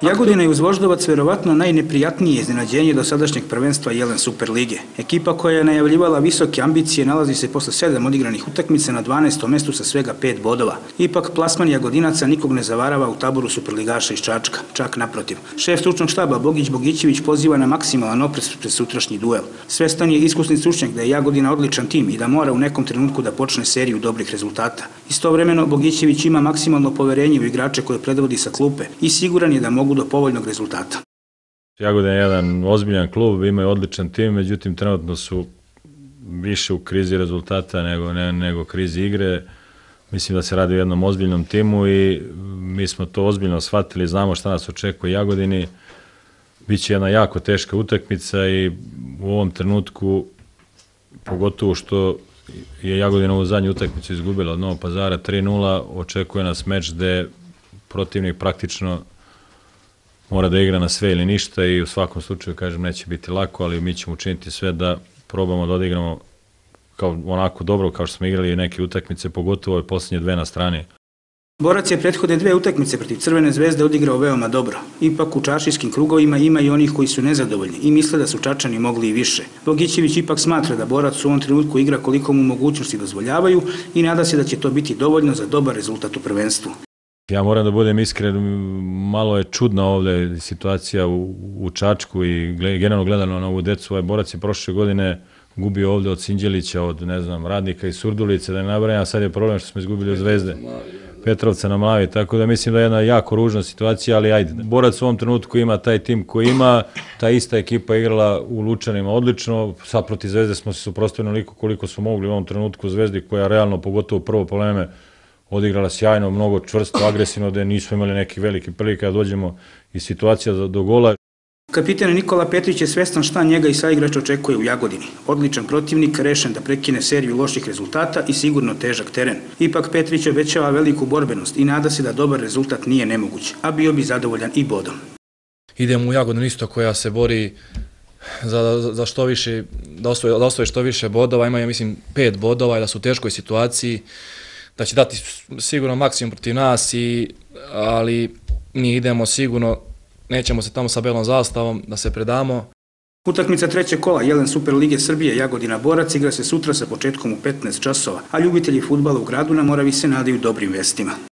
Jagodina je uz Voždovac verovatno najneprijatnije iznenađenje do sadašnjeg prvenstva Jelen Superlige. Ekipa koja je najavljivala visoke ambicije nalazi se posle 7 odigranih utakmica na 12. mestu sa svega 5 bodova. Ipak plasman Jagodinaca nikog ne zavarava u taboru superligaša iz Čačka, čak naprotiv. Šef stručnog štaba Bogić Bogićević poziva na maksimalan oprez pred sutrašnji duel. Svestan je iskusni stručnjak da je Jagodina odličan tim i da mora u nekom trenutku da počne seriju dobrih rezultata. Istovremeno Bogićević ima maksimalno poverenje u igrače koje predvodi sa klupe i siguran je da mogu do povoljnog rezultata. Jagodina je jedan ozbiljan klub, imaju odličan tim, međutim trenutno su više u krizi rezultata nego krizi igre. Mislim da se radi o jednom ozbiljnom timu i mi smo to ozbiljno shvatili, znamo šta nas očekuje Jagodini. Biće jedna jako teška utakmica i u ovom trenutku, pogotovo što je Jagodina ovu zadnju utakmicu izgubila od Novog Pazara 3:0, očekuje nas meč gde protivnik praktično mora da igra na sve ili ništa i u svakom slučaju, kažem, neće biti lako, ali mi ćemo učiniti sve da probamo da odigramo onako dobro kao što smo igrali neke utakmice, pogotovo ove posljednje dve na strani. Borac je prethodne dve utakmice protiv Crvene zvezde odigrao veoma dobro. Ipak u čašijskim krugovima ima i onih koji su nezadovoljni i misle da su Čačani mogli i više. Bogićević ipak smatra da Borac u ovom trenutku igra koliko mu mogućnosti dozvoljavaju i nada se da će to biti dovoljno za dobar rezultat u prvenstvu. Ja moram da budem iskren, malo je čudna ovde situacija u Čačku i generalno gledano na ovu decu. Ovaj Borac je prošle godine gubio ovde od Sinđelića, od, ne znam, Radnika i Surdulice, da ne nabrajam, a sad je problem što smo izgubili od Zvezde, Petrovca na Mlavi, tako da mislim da je jedna jako ružna situacija, ali ajde. Borac u ovom trenutku ima taj tim koji ima, ta ista ekipa igrala u Lučanima odlično, sad protiv Zvezde smo se suprotstavili onoliko koliko smo mogli u ovom trenutku. Zvezdi koja realno, pogotovo prvo poleme, odigrala sjajno, mnogo čvrsto, agresivno, da nismo imali neki veliki prilika da dođemo iz situacija do gola. Kapitan Nikola Petrić je svestan šta njega i saigrač očekuje u Jagodini. Odličan protivnik, rešen da prekine seriju loših rezultata i sigurno težak teren. Ipak Petrić obećava veliku borbenost i nada se da dobar rezultat nije nemoguć, a bio bi zadovoljan i bodom. Idemo u Jagodinu isto koja se bori za što više, da osvoji što više bodova, imaju, mislim, 5 bodova i da su u teškoj situaciji, da će dati sigurno maksimum protiv nas, ali mi idemo sigurno, nećemo se tamo sa belom zastavom da se predamo. Utakmica trećeg kola Jelen Superlige Srbije Jagodina Borac igra se sutra sa početkom u 15 časova, a ljubitelji fudbala u gradu na Moravi se nadaju dobrim vestima.